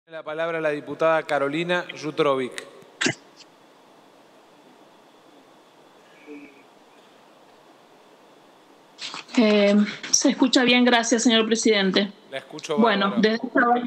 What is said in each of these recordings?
La palabra a la diputada Carolina Jutrovic. Se escucha bien, gracias, señor presidente. La escucho bueno, bárbaro.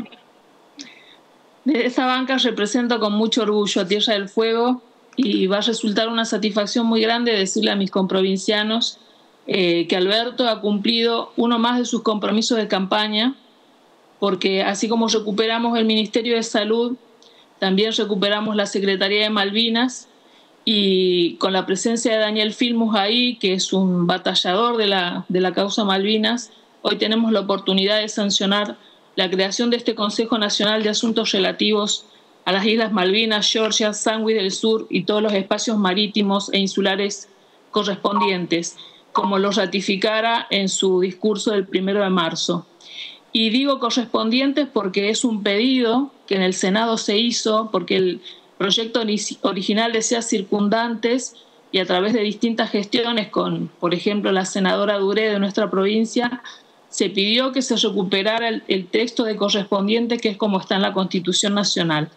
desde esta banca represento con mucho orgullo a Tierra del Fuego y va a resultar una satisfacción muy grande decirle a mis comprovincianos que Alberto ha cumplido uno más de sus compromisos de campaña, porque así como recuperamos el Ministerio de Salud, también recuperamos la Secretaría de Malvinas, y con la presencia de Daniel Filmus ahí, que es un batallador de la causa Malvinas, hoy tenemos la oportunidad de sancionar la creación de este Consejo Nacional de Asuntos Relativos a las Islas Malvinas, Georgia, Sandwich del Sur y todos los espacios marítimos e insulares correspondientes, como lo ratificara en su discurso del 1 de marzo. Y digo correspondientes porque es un pedido que en el Senado se hizo, porque el proyecto original decía circundantes, y a través de distintas gestiones con, por ejemplo, la senadora Duré de nuestra provincia, se pidió que se recuperara el texto de correspondiente, que es como está en la Constitución Nacional.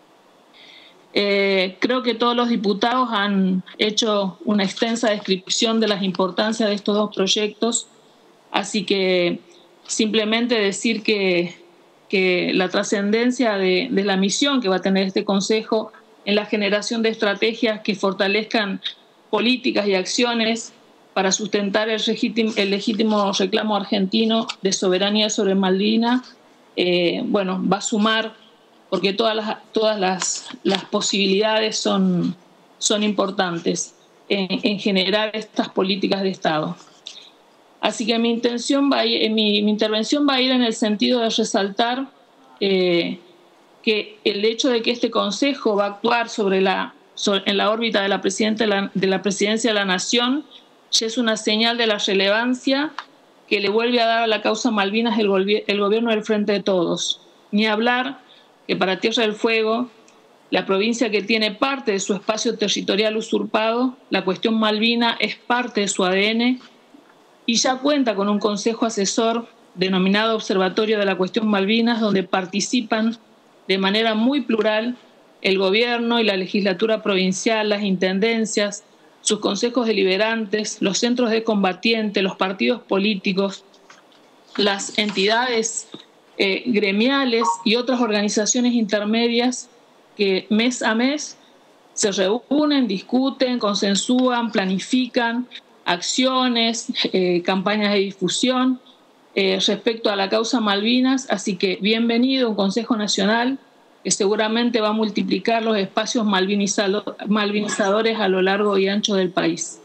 Creo que todos los diputados han hecho una extensa descripción de las importancias de estos dos proyectos, así que simplemente decir que la trascendencia de la misión que va a tener este Consejo en la generación de estrategias que fortalezcan políticas y acciones para sustentar el legítimo reclamo argentino de soberanía sobre Malvinas, va a sumar, porque todas las posibilidades son importantes en generar estas políticas de Estado. Así que mi intervención va a ir en el sentido de resaltar que el hecho de que este Consejo va a actuar en la órbita de la Presidencia de la Nación ya es una señal de la relevancia que le vuelve a dar a la causa Malvinas el gobierno del Frente de Todos. Ni hablar que para Tierra del Fuego, la provincia que tiene parte de su espacio territorial usurpado, la cuestión Malvina es parte de su ADN, y ya cuenta con un consejo asesor denominado Observatorio de la Cuestión Malvinas, donde participan de manera muy plural el gobierno y la legislatura provincial, las intendencias, sus consejos deliberantes, los centros de combatientes, los partidos políticos, las entidades gremiales y otras organizaciones intermedias que mes a mes se reúnen, discuten, consensúan, planifican acciones, campañas de difusión respecto a la causa Malvinas. Así que bienvenido a un Consejo Nacional que seguramente va a multiplicar los espacios malvinizadores a lo largo y ancho del país.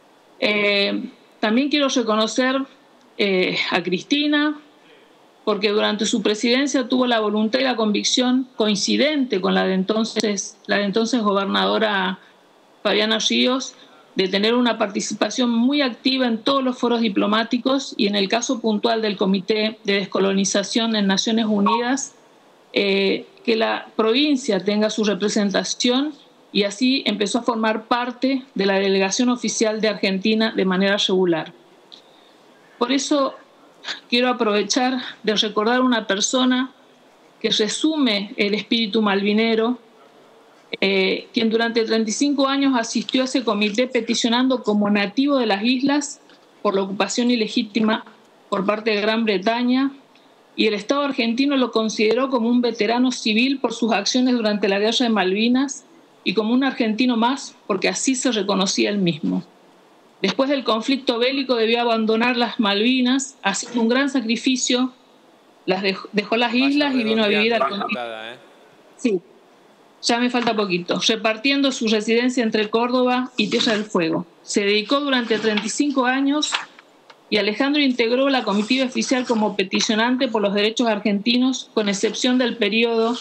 También quiero reconocer a Cristina, porque durante su presidencia tuvo la voluntad y la convicción coincidente con la de entonces gobernadora Fabiana Ríos, de tener una participación muy activa en todos los foros diplomáticos, y en el caso puntual del Comité de Descolonización en Naciones Unidas, que la provincia tenga su representación, y así empezó a formar parte de la delegación oficial de Argentina de manera regular. Por eso quiero aprovechar de recordar una persona que resume el espíritu malvinero, quien durante 35 años asistió a ese comité peticionando como nativo de las islas por la ocupación ilegítima por parte de Gran Bretaña, y el Estado argentino lo consideró como un veterano civil por sus acciones durante la Guerra de Malvinas y como un argentino más, porque así se reconocía él mismo. Después del conflicto bélico debió abandonar las Malvinas, haciendo un gran sacrificio, dejó las islas y vino a vivir al continente. Sí. Ya me falta poquito. Repartiendo su residencia entre Córdoba y Tierra del Fuego. Se dedicó durante 35 años y Alejandro integró la comitiva oficial como peticionante por los derechos argentinos, con excepción del periodo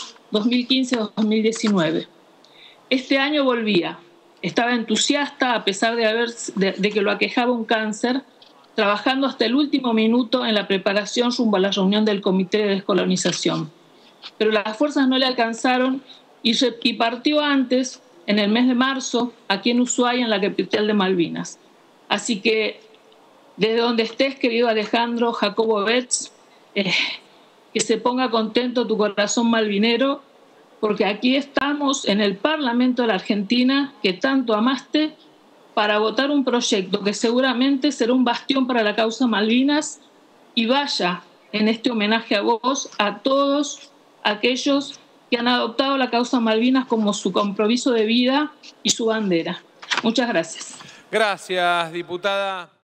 2015-2019. Este año volvía. Estaba entusiasta a pesar de que lo aquejaba un cáncer, trabajando hasta el último minuto en la preparación rumbo a la reunión del Comité de Descolonización. Pero las fuerzas no le alcanzaron y partió antes, en el mes de marzo, aquí en Ushuaia, en la capital de Malvinas. Así que, desde donde estés, querido Alejandro Jacobo Betts, que se ponga contento tu corazón malvinero, porque aquí estamos en el Parlamento de la Argentina, que tanto amaste, para votar un proyecto que seguramente será un bastión para la causa Malvinas, y vaya en este homenaje a vos, a todos aquellos que han adoptado la causa Malvinas como su compromiso de vida y su bandera. Muchas gracias. Gracias, diputada.